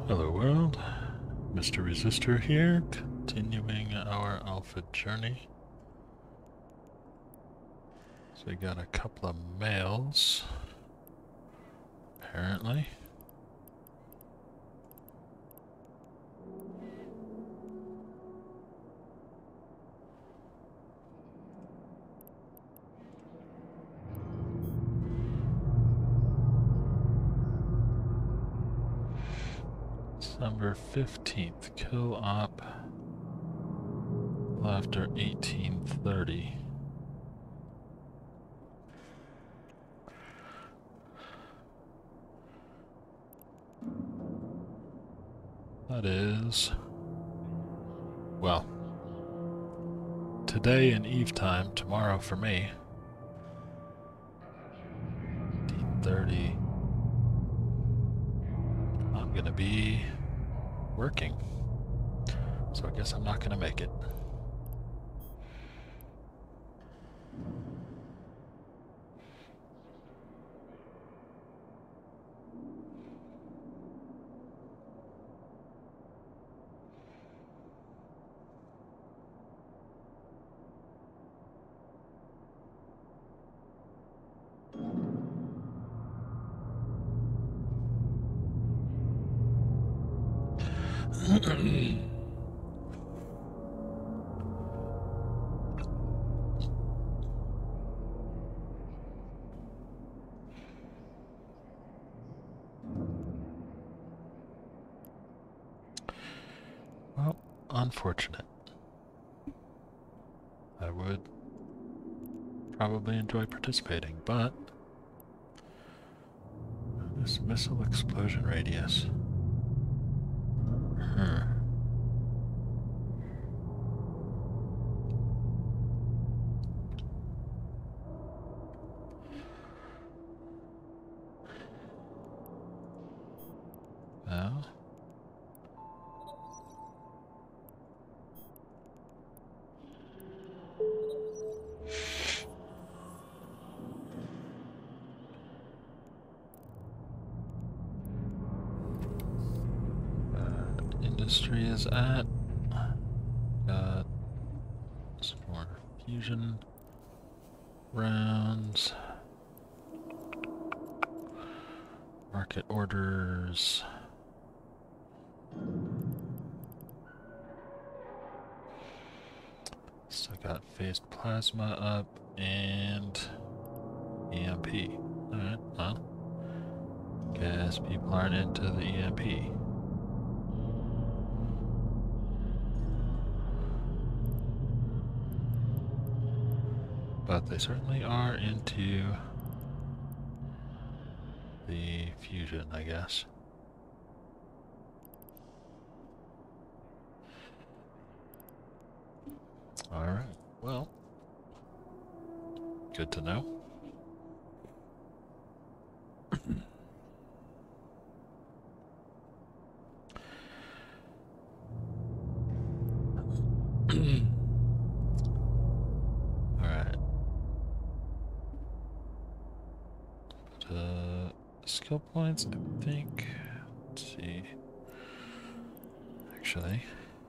Hello world, Mr. Resistor here, continuing our alpha journey. So we got a couple of males, apparently. December 15th, kill op after 1830. That is, well, today in Eve time, tomorrow for me. 1830. I'm gonna be working, so I guess I'm not gonna make it. Well, unfortunate. I would probably enjoy participating, but this missile explosion radius. Well, industry is at. Got some more fusion rounds. Market orders. Still got phased plasma up and EMP. Alright, well, guess people aren't into the EMP. But they certainly are into the fusion, I guess. Alright, well, good to know. Alright. Skill points, I think. Let's see. Actually.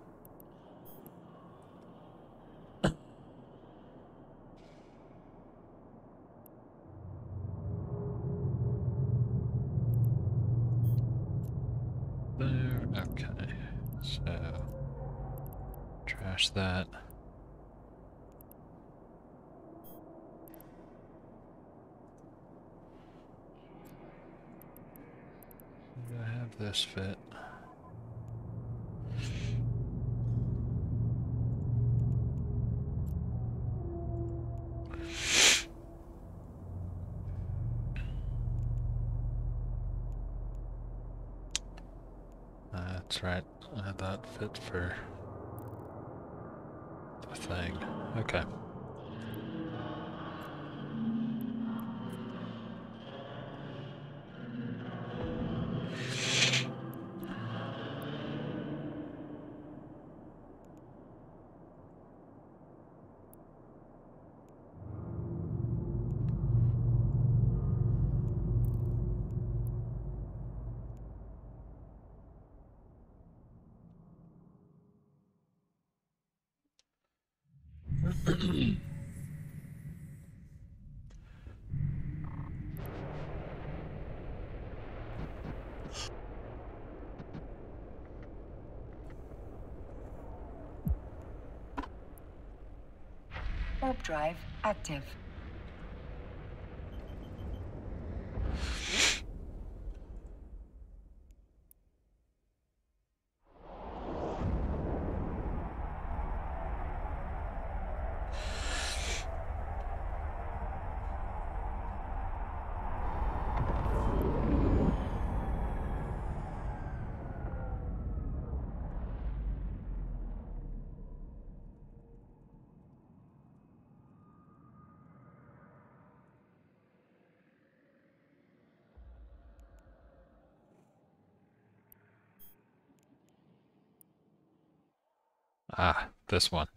There, okay. So, trash that. Do I have this fit? That's right. That fit for the thing. Okay. Warp drive active. Ah, this one.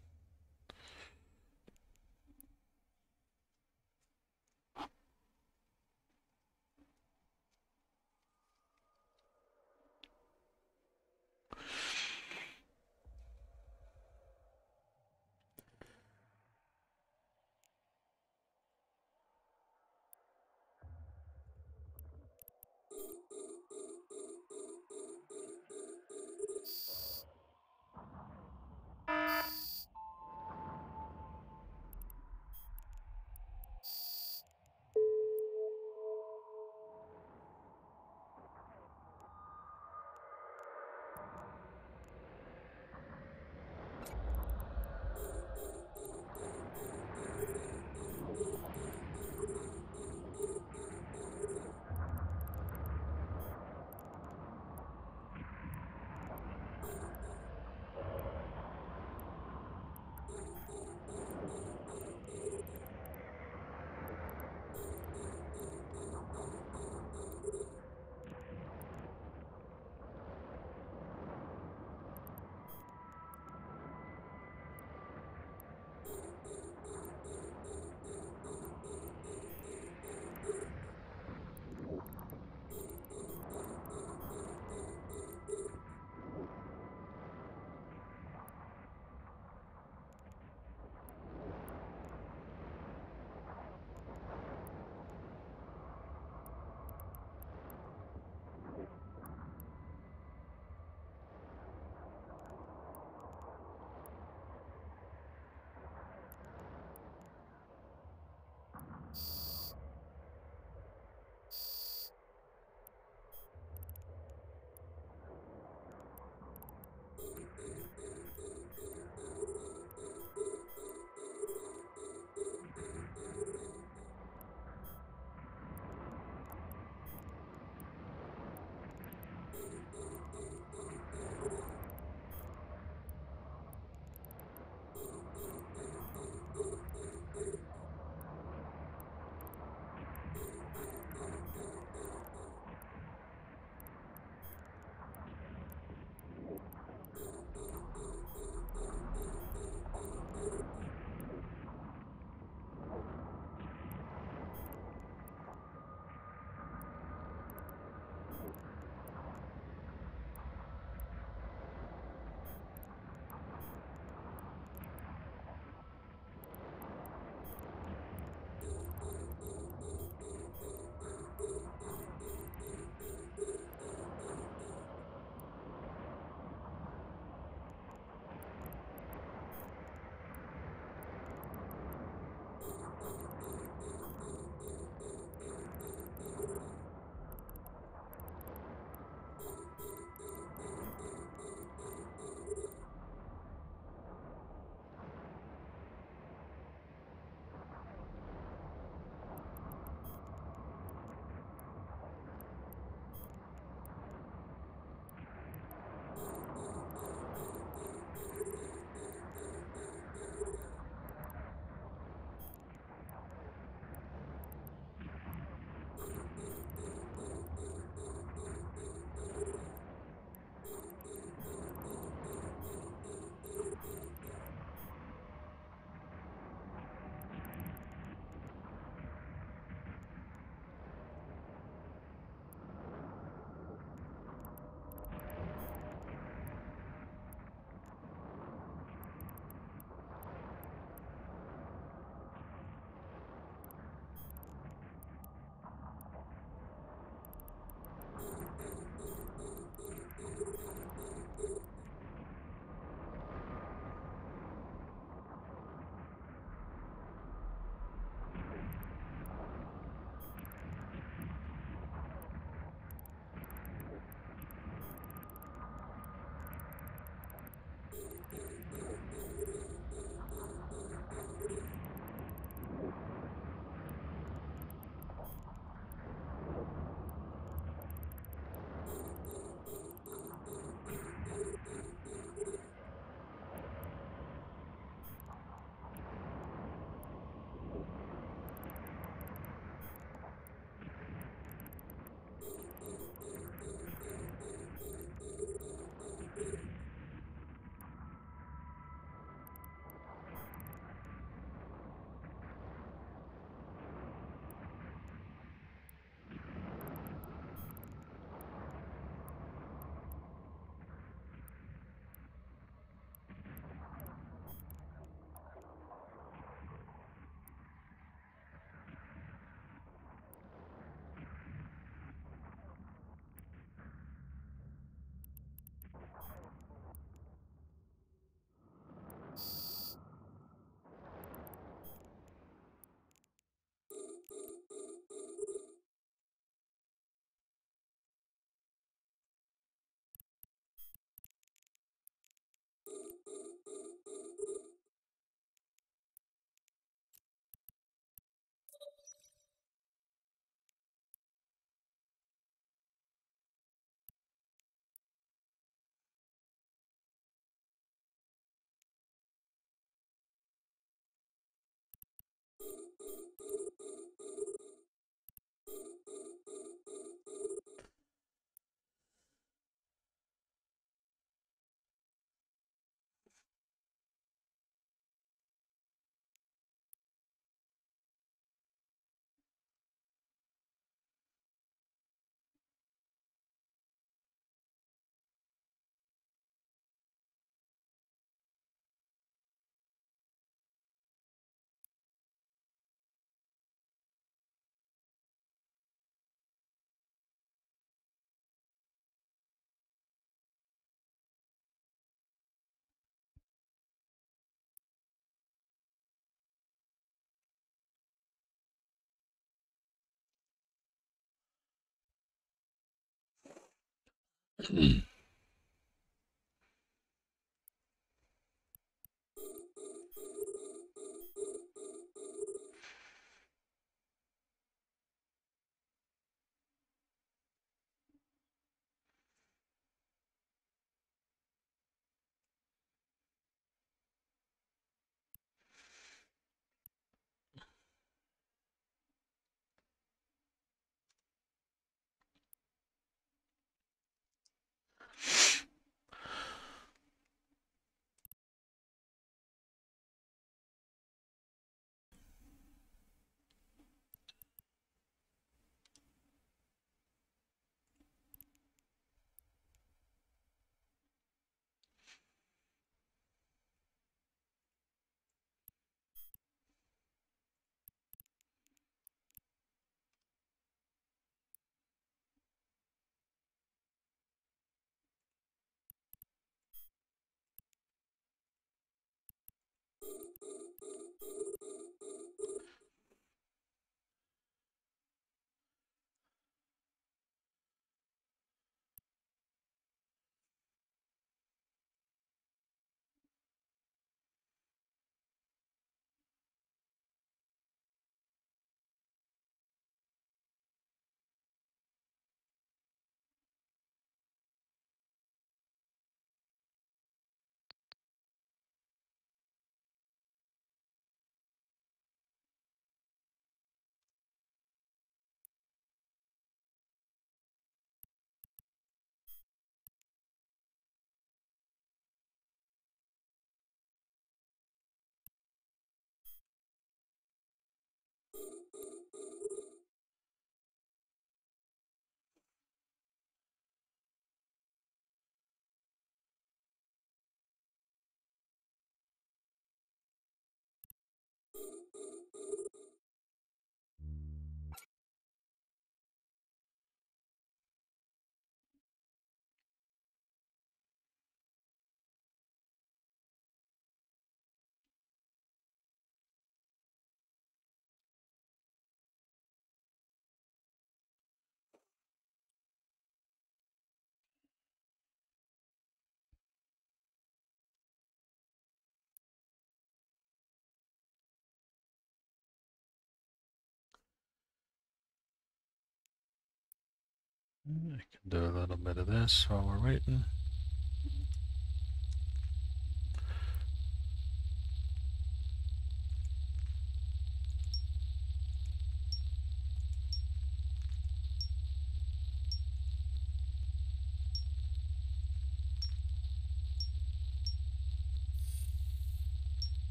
I can do a little bit of this while we're waiting.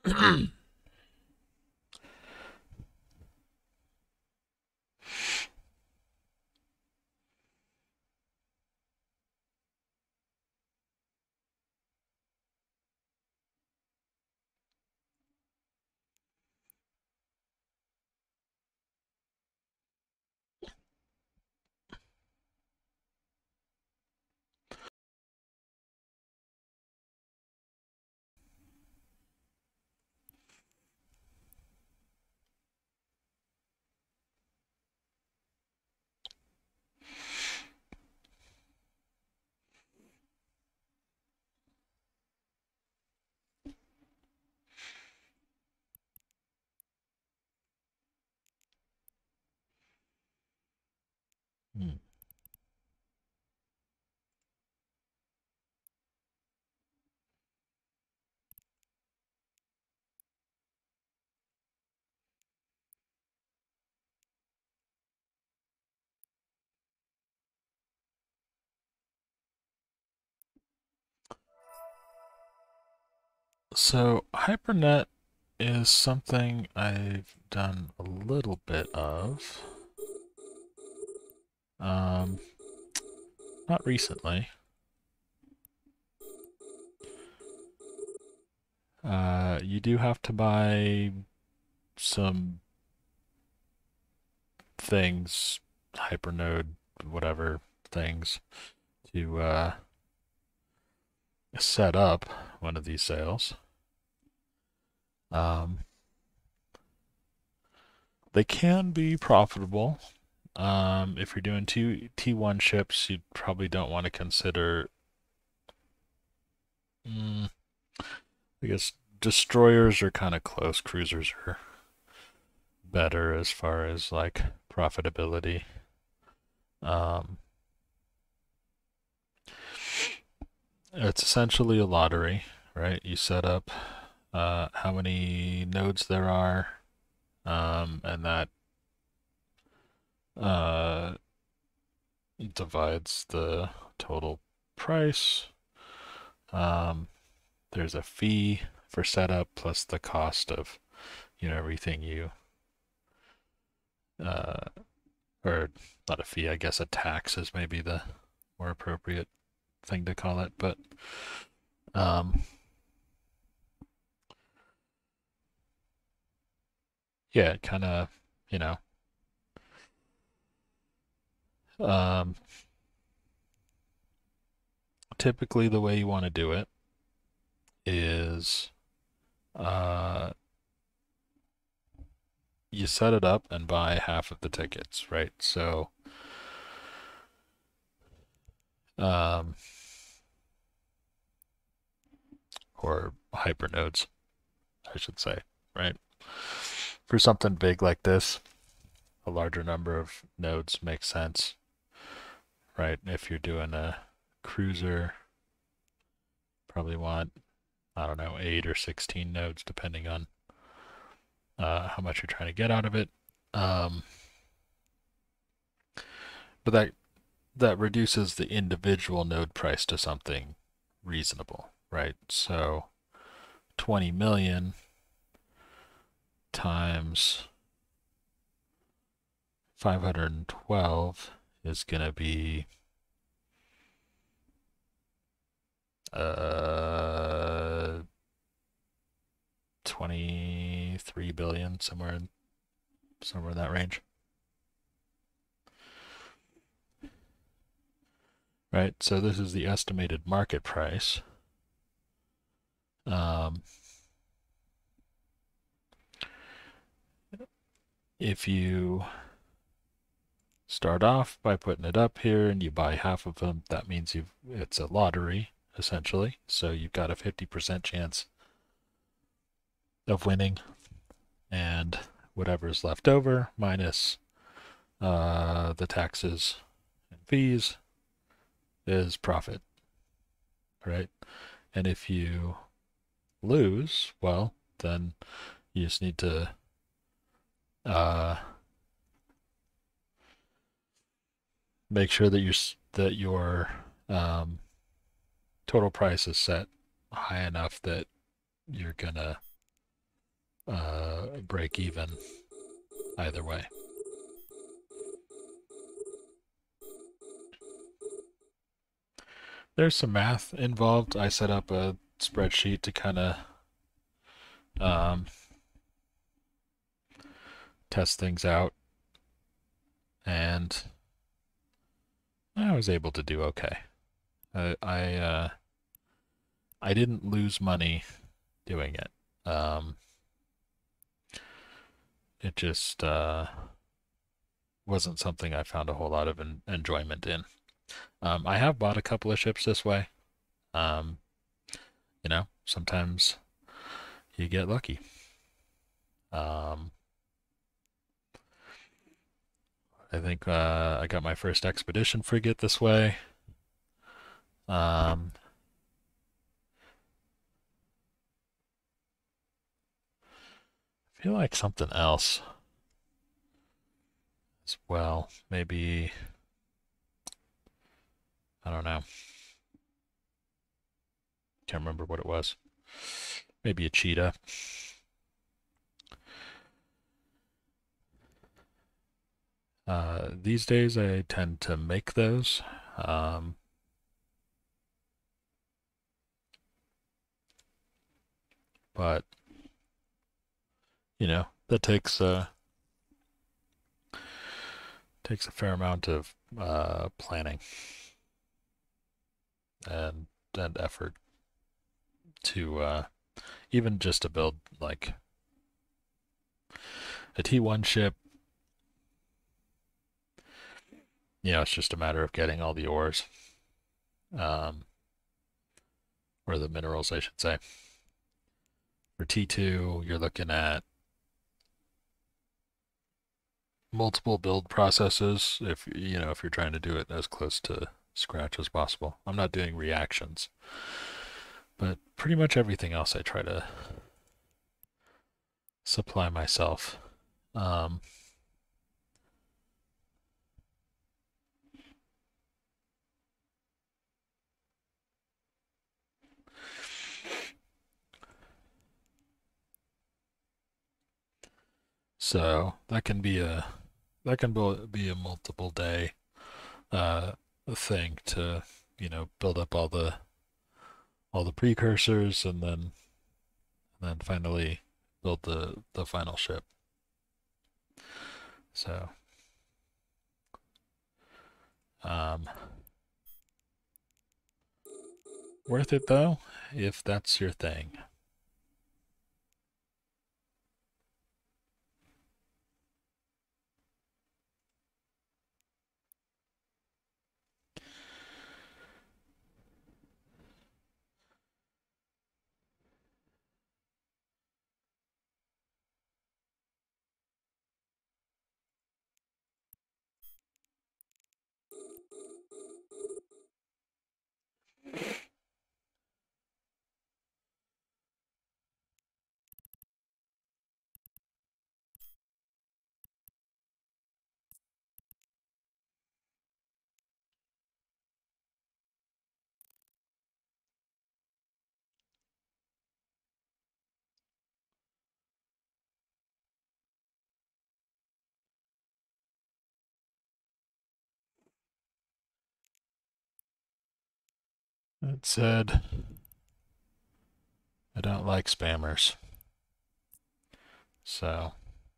Hmm. So HyperNet is something I've done a little bit of. Um, Not recently. You do have to buy some things, Hypernode, whatever things, to set up one of these sails. Um, they can be profitable. If you're doing two T1 ships, you probably don't want to consider. I guess destroyers are kind of close. Cruisers are better as far as like profitability. Um, it's essentially a lottery, right? You set up how many nodes there are, and that uh, divides the total price. Um, there's a fee for setup plus the cost of everything you uh, or not a fee, I guess a tax is maybe the more appropriate thing to call it, but um, yeah, it kind of you know um, typically the way you want to do it is uh, you set it up and buy half of the tickets, right? So um, or hypernodes, I should say, right? For something big like this, a larger number of nodes makes sense, right? If you're doing a cruiser, probably want, I don't know, 8 or 16 nodes, depending on how much you're trying to get out of it. Um, but that reduces the individual node price to something reasonable, right? So 20 million times 512 is going to be 23 billion, somewhere in that range. Right, so this is the estimated market price. If you start off by putting it up here and you buy half of them, that means it's a lottery, essentially. So you've got a 50% chance of winning, and whatever's left over minus the taxes and fees is profit, right? And if you lose, well, then you just need to make sure that your total price is set high enough that you're gonna break even either way. There's some math involved. I set up a spreadsheet to kind of um, test things out, and I was able to do okay. I didn't lose money doing it. It just wasn't something I found a whole lot of enjoyment in. I have bought a couple of ships this way. Um, sometimes you get lucky. Um, I think I got my first expedition frigate this way. Um, I feel like something else as well. Maybe, I don't know. Can't remember what it was. Maybe a cheetah. These days I tend to make those. Um, but that takes a fair amount of planning and effort to even just to build like a T1 ship. It's just a matter of getting all the ores, um, or the minerals, I should say. For T2, you're looking at multiple build processes if you're trying to do it as close to scratch as possible. I'm not doing reactions, but pretty much everything else I try to supply myself. Um, so that can be a multiple day uh, thing to build up all the precursors and then finally build the final ship. So um, worth it though if that's your thing. That said, I don't like spammers. So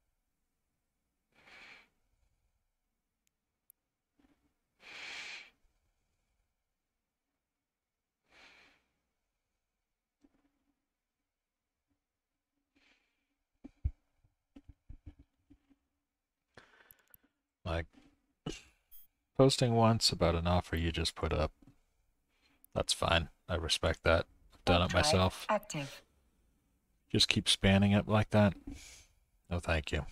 like posting once about an offer you just put up, that's fine. I respect that. I've done Warp it drive myself. active. Just keep spanning it like that. No, thank you.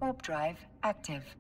Warp drive active.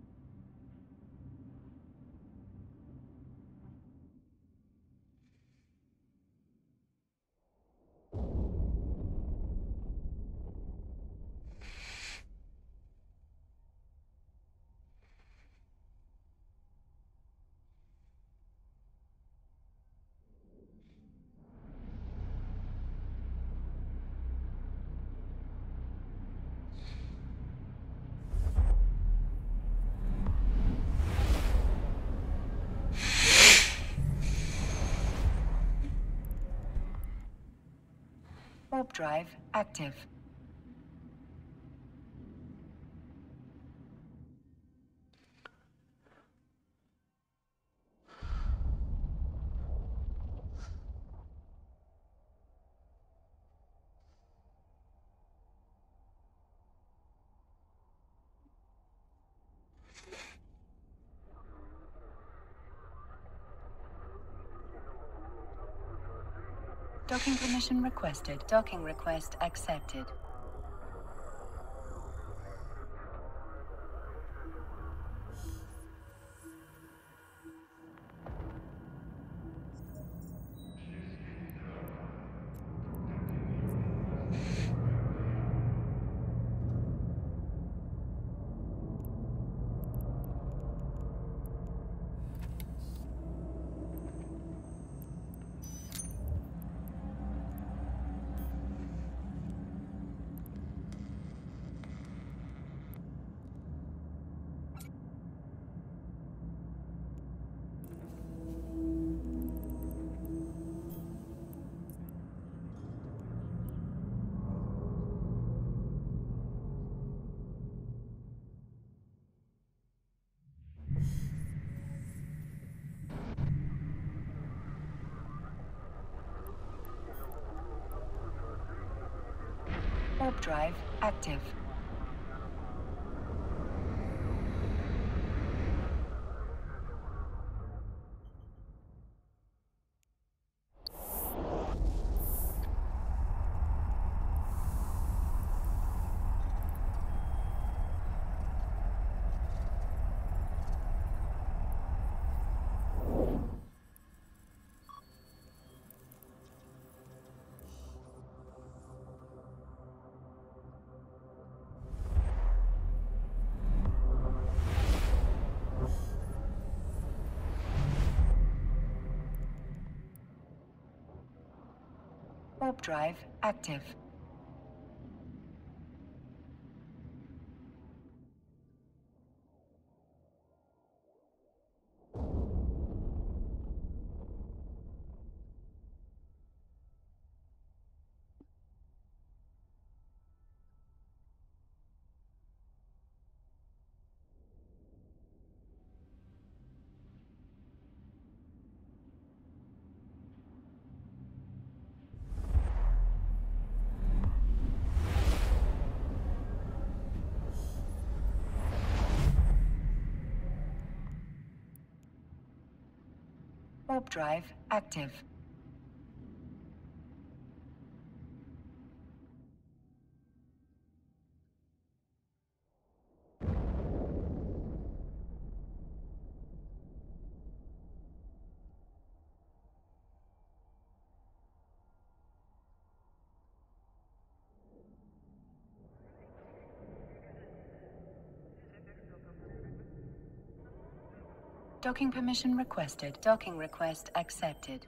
Warp drive active. Docking permission requested. Docking request accepted. Warp drive active. Warp drive active. Warp drive active. Docking permission requested. Docking request accepted.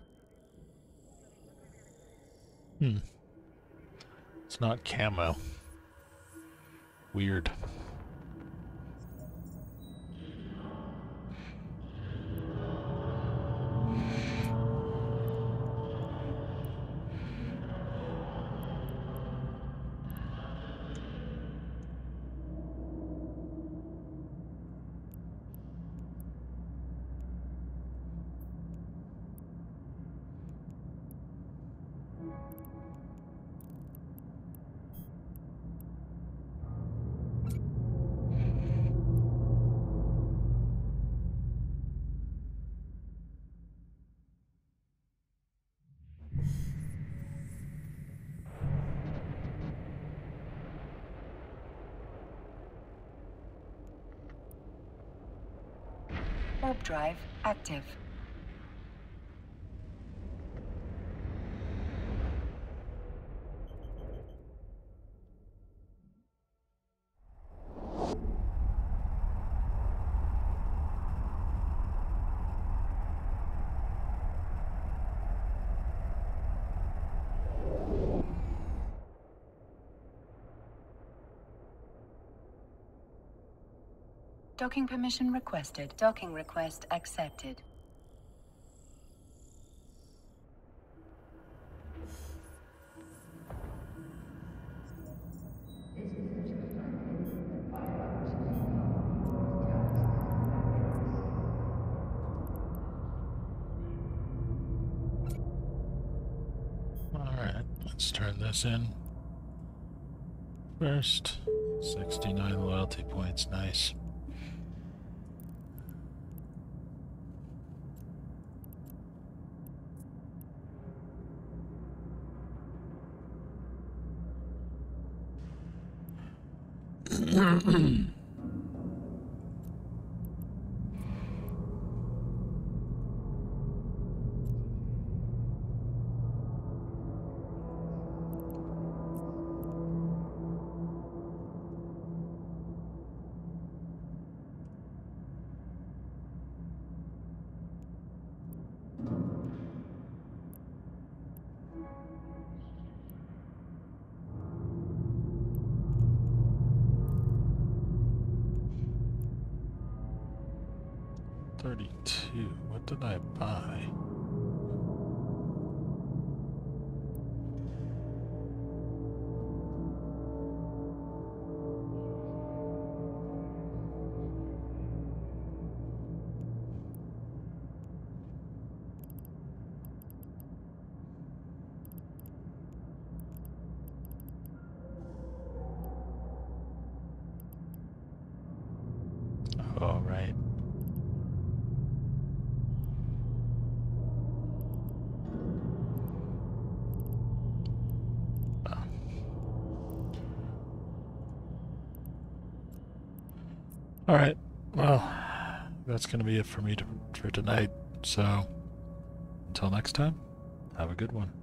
It's not camo. Weird. Warp drive active. Docking permission requested. Docking request accepted. Alright, let's turn this in. First, 69 loyalty points, nice. $32. What did I buy? All right. All right. Well, that's going to be it for me for tonight. So, until next time, have a good one.